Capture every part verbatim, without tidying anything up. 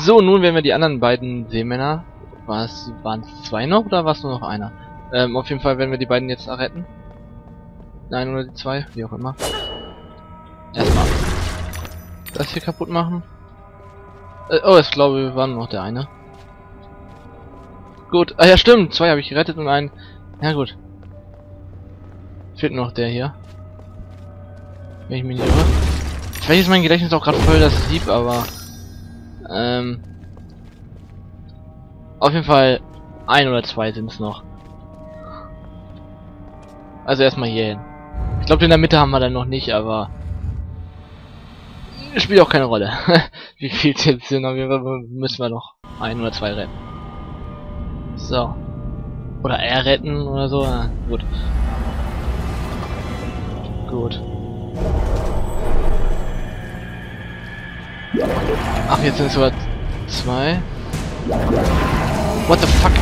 So, nun werden wir die anderen beiden Seemänner. Was waren es zwei noch oder war es nur noch einer? Ähm, auf jeden Fall werden wir die beiden jetzt retten. Nein, oder die zwei, wie auch immer. Erstmal das hier kaputt machen. Äh, oh, ich glaube, wir waren noch der eine. Gut, ah ja stimmt, zwei habe ich gerettet und einen. Ja gut. Fehlt noch der hier. Wenn ich mich nicht irre. Vielleicht ist mein Gedächtnis auch gerade voll das Lieb, aber ähm, auf jeden Fall ein oder zwei sind es noch. Also erstmal hier hin. Ich glaube in der Mitte haben wir dann noch nicht, aber spielt auch keine Rolle. Wie viel es jetzt sind, auf jeden Fall müssen wir noch ein oder zwei retten. So. Oder er retten oder so. Ja, gut. Gut. Ach, jetzt sind es sogar zwei. What the fuck?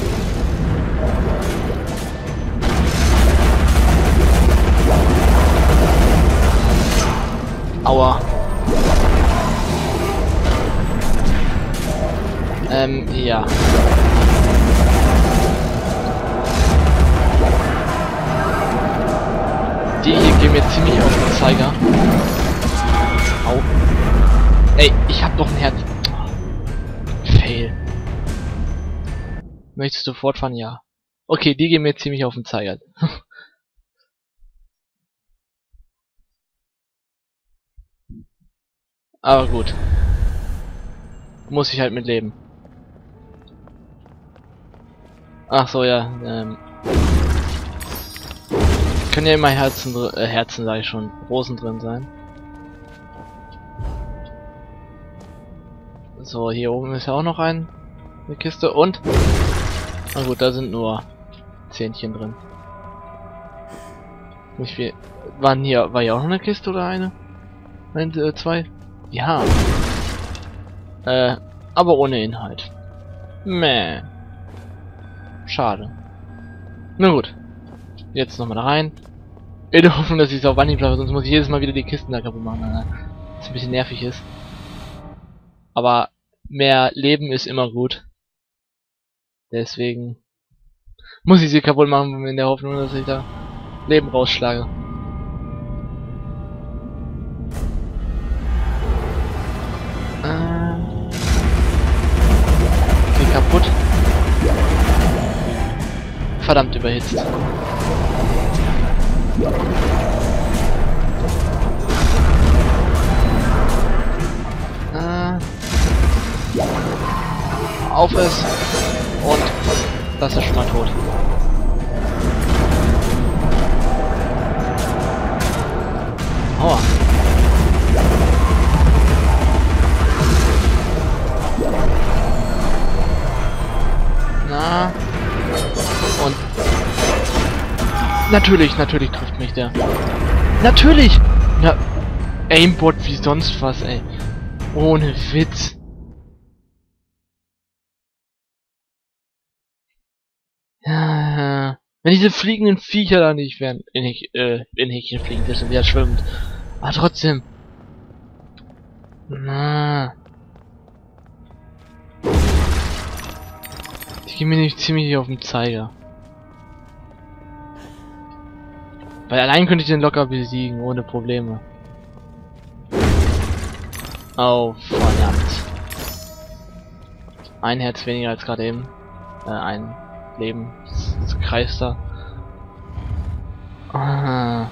Aua. Ähm, ja. Die hier gehen mir ziemlich auf den Zeiger. Au. Ey, ich hab doch ein Herz. Oh. Fail. Möchtest du fortfahren? Ja. Okay, die gehen mir ziemlich auf den Zeiger. Aber gut. Muss ich halt mit leben. Ach so, ja. Ähm. Können ja immer Herzen, äh, Herzen sage ich schon, Rosen drin sein. So, hier oben ist ja auch noch ein, eine Kiste und... Na gut, da sind nur Zähnchen drin. Nicht viel. Waren hier, war hier auch noch eine Kiste oder eine? Ein, äh, zwei? Ja. Äh, aber ohne Inhalt. Meh. Schade. Na gut. Jetzt nochmal da rein. In der Hoffnung, dass ich es auf Anhieb schaffe, sonst muss ich jedes Mal wieder die Kisten da kaputt machen, was ein bisschen nervig ist. Aber mehr Leben ist immer gut. Deswegen muss ich sie kaputt machen, in der Hoffnung, dass ich da Leben rausschlage. Äh, okay, kaputt. Verdammt überhitzt. Äh, auf es und das ist schon mal tot. Aua. Na. Und natürlich, natürlich trifft mich der. Natürlich! Na, Aimbot wie sonst was, ey. Ohne Witz. Ja, wenn diese fliegenden Viecher da nicht wären, in, äh, in Häkchen fliegen, das sind ja schwimmend. Aber trotzdem. Na. Die gehen mir nicht ziemlich auf den Zeiger. Weil allein könnte ich den locker besiegen, ohne Probleme. Oh, verdammt. Ein Herz weniger als gerade eben. Äh, ein Lebenskreis da. Ah.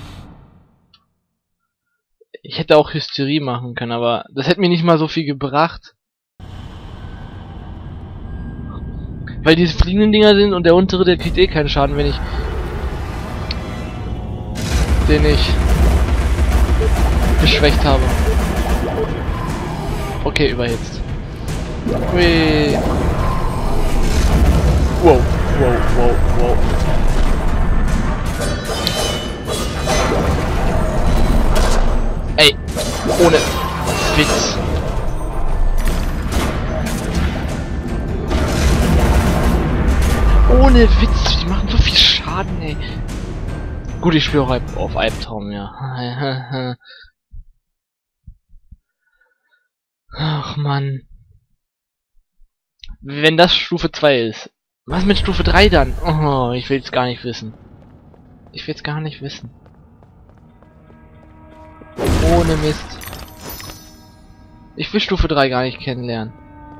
Ich hätte auch Hysterie machen können, aber das hätte mir nicht mal so viel gebracht. Weil diese fliegenden Dinger sind und der untere, der kriegt eh keinen Schaden, wenn ich den ich geschwächt habe. Okay, überhitzt. Ui. Wow, wow, wow, wow. Ey, ohne Witz. Ohne Witz, die machen so viel Schaden, ey. Gut, ich spiele auch auf Albtraum, ja. Ach, Mann. Wenn das Stufe zwei ist. Was mit Stufe drei dann? Oh, ich will es gar nicht wissen. Ich will es gar nicht wissen. Ohne Mist. Ich will Stufe drei gar nicht kennenlernen.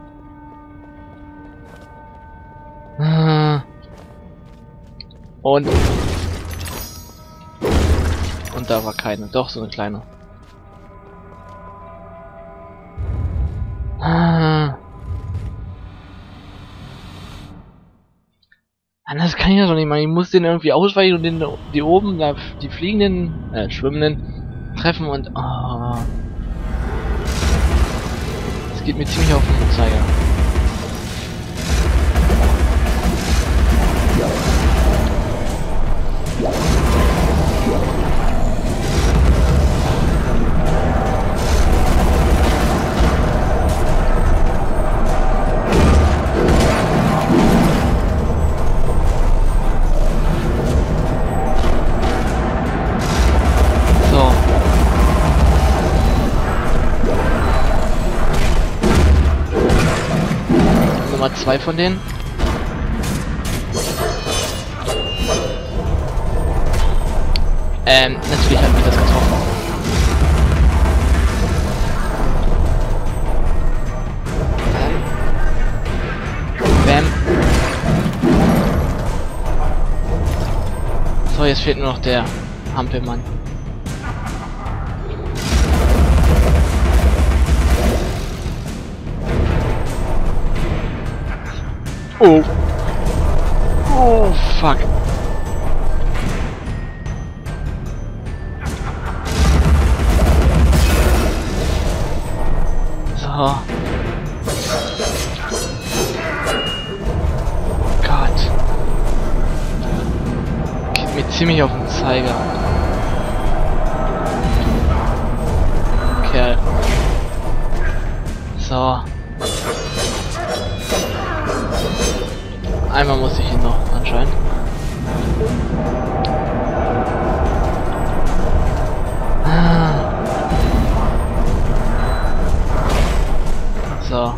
Und... Und da war keine. Doch, so eine kleine. Anders kann ich das doch nicht machen. Ich muss den irgendwie ausweichen und den, die oben, da, die fliegenden, äh, schwimmenden treffen und... Oh. Das geht mir ziemlich auf den Zeiger. Nummer zwei von denen. Ähm, natürlich hat mich das getroffen. Bam. So, jetzt fehlt nur noch der Hampelmann. Oh. Oh, fuck. So. Gott. Geht mir ziemlich auf den Zeiger. Kerl. So. Einmal muss ich ihn noch anscheinend. Ah. So.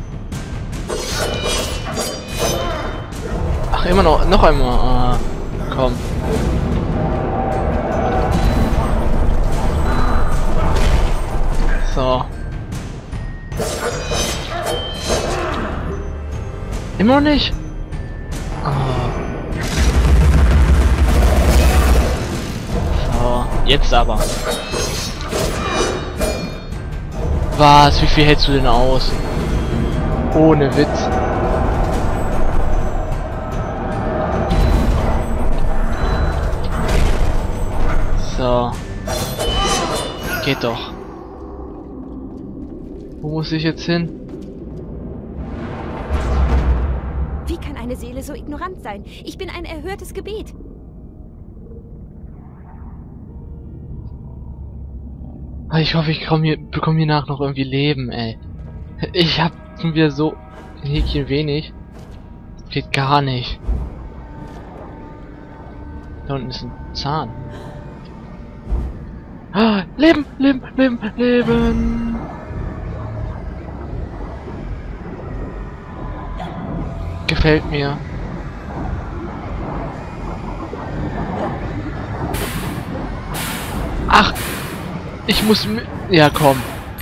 Ach, immer noch, noch einmal. Ah, komm. So. Immer noch nicht? So, jetzt aber. Was? Wie viel hältst du denn aus? Ohne Witz. So. Geht doch. Wo muss ich jetzt hin? Wie kann eine Seele so ignorant sein? Ich bin ein erhörtes Gebet. Ich hoffe, ich komm hier, bekomme hier nach noch irgendwie Leben, ey. Ich hab schon wieder so ein Häkchen wenig. Geht gar nicht. Da unten ist ein Zahn. Ah, Leben, Leben, Leben, Leben. Gefällt mir. Ach, ich muss mit... Ja, komm.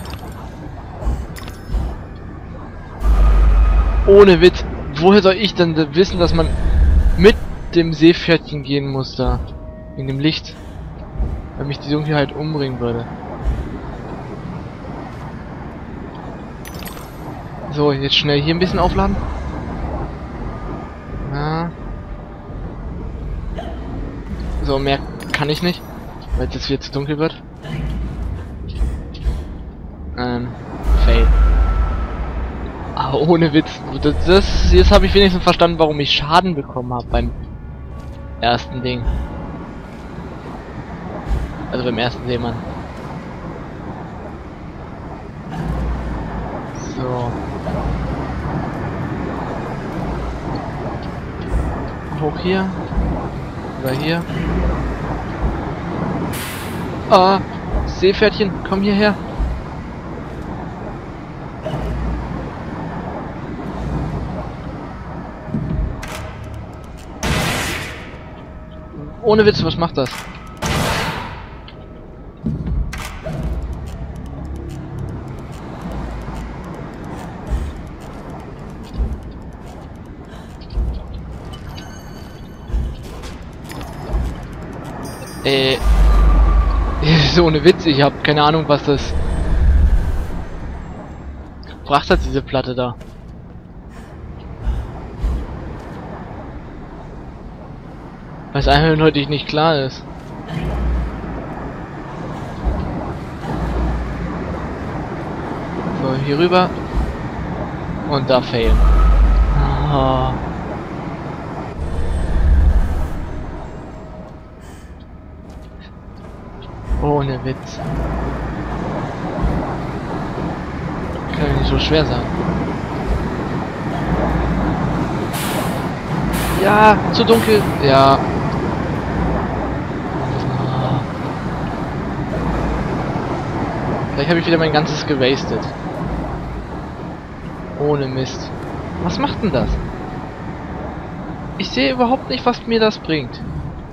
Ohne Witz. Woher soll ich denn wissen, dass man mit dem Seepferdchen gehen muss da? In dem Licht. Weil mich die Dunkelheit umbringen würde. So, jetzt schnell hier ein bisschen aufladen. Ja. So, mehr kann ich nicht. Weil es jetzt wieder zu dunkel wird. Ähm, fail. Aber ohne Witz. Das, das jetzt habe ich wenigstens verstanden, warum ich Schaden bekommen habe beim ersten Ding. Also beim ersten Seemann. So. Hoch hier. Oder hier. Ah, Seepferdchen, komm hierher. Ohne Witz, was macht das? Äh... So ohne Witz, ich habe keine Ahnung, was das gebracht hat, diese Platte da. Weil es eindeutig nicht klar ist. So, hier rüber. Und da failen. Oh. Ohne Witz. Kann ja nicht so schwer sein. Ja, zu dunkel. Ja. Vielleicht habe ich wieder mein ganzes gewastet. Ohne Mist. Was macht denn das? Ich sehe überhaupt nicht, was mir das bringt.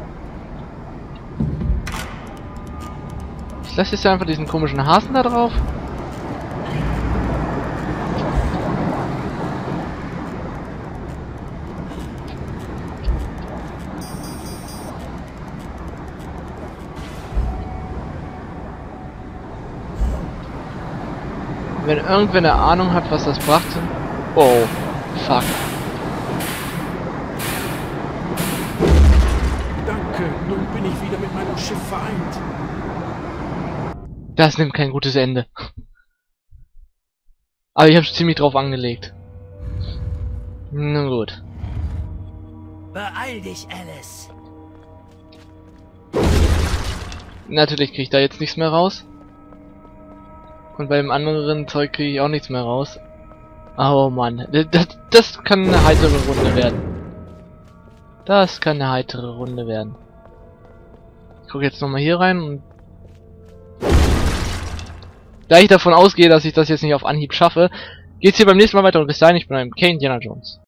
Ich lasse jetzt einfach diesen komischen Hasen da drauf. Wenn irgendwer eine Ahnung hat, was das brachte. Oh, fuck. Danke, nun bin ich wieder mit meinem Schiff vereint. Das nimmt kein gutes Ende. Aber ich habe ziemlich drauf angelegt. Na gut. Beeil dich, Alice. Natürlich kriege ich da jetzt nichts mehr raus. Und beim anderen Zeug kriege ich auch nichts mehr raus. Oh Mann, das, das kann eine heitere Runde werden. Das kann eine heitere Runde werden. Ich gucke jetzt nochmal hier rein und... Da ich davon ausgehe, dass ich das jetzt nicht auf Anhieb schaffe, geht's hier beim nächsten Mal weiter und bis dahin, ich bin ein K. Indiana Jones.